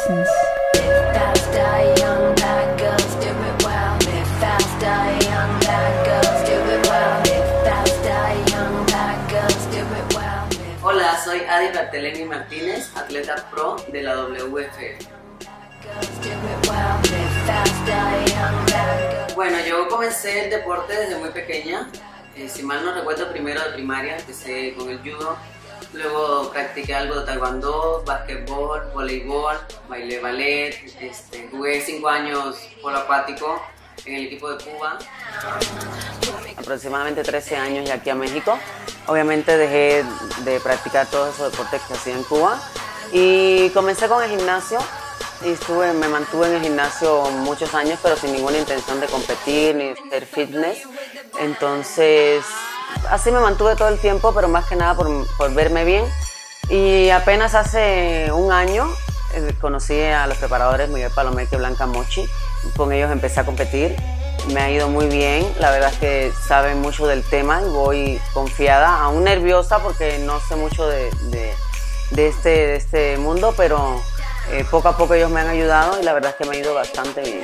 lessons. Hola, soy Adi Barthelemy Martínez, atleta pro de la WFF. Bueno, yo comencé el deporte desde muy pequeña. Si mal no recuerdo, primero de primaria empecé con el judo. Luego practiqué algo de taekwondo, basquetbol, voleibol, bailé ballet. Jugué 5 años polo acuático en el equipo de Cuba. Aproximadamente 13 años ya aquí a México. Obviamente dejé de practicar todos esos deportes que hacía en Cuba y comencé con el gimnasio. Y me mantuve en el gimnasio muchos años, pero sin ninguna intención de competir ni de hacer fitness. Entonces, así me mantuve todo el tiempo, pero más que nada por verme bien. Y apenas hace un año conocí a los preparadores Miguel Palomeque y Blanca Mochi. Con ellos empecé a competir. Me ha ido muy bien. La verdad es que saben mucho del tema y voy confiada, aún nerviosa porque no sé mucho de este mundo, pero poco a poco ellos me han ayudado y la verdad es que me ha ido bastante bien.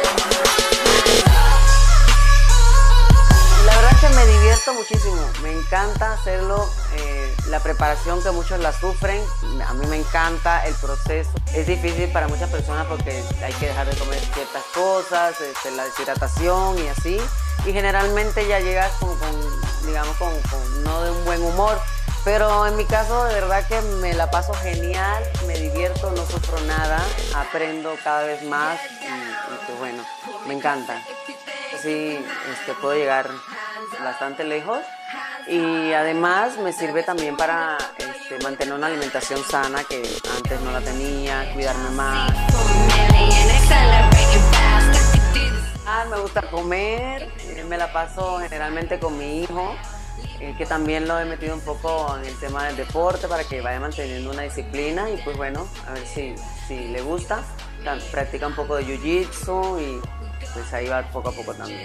La verdad es que me divierto muchísimo, me encanta hacerlo, la preparación que muchos la sufren, a mí me encanta el proceso. Es difícil para muchas personas porque hay que dejar de comer ciertas cosas, la deshidratación y así, y generalmente ya llegas digamos, no de un buen humor. Pero en mi caso, de verdad que me la paso genial, me divierto, no sufro nada, aprendo cada vez más y pues bueno, me encanta. Así puedo llegar bastante lejos y además me sirve también para mantener una alimentación sana que antes no la tenía, cuidarme más. Me gusta comer, me la paso generalmente con mi hijo. Que también lo he metido un poco en el tema del deporte para que vaya manteniendo una disciplina y pues bueno, a ver si le gusta. Practica un poco de jiu-jitsu y pues ahí va poco a poco también.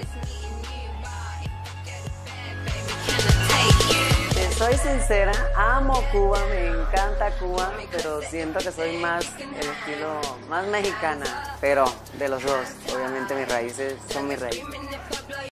Soy sincera, amo Cuba, me encanta Cuba, pero siento que soy más el estilo más mexicana, pero de los dos, obviamente mis raíces son mis raíces.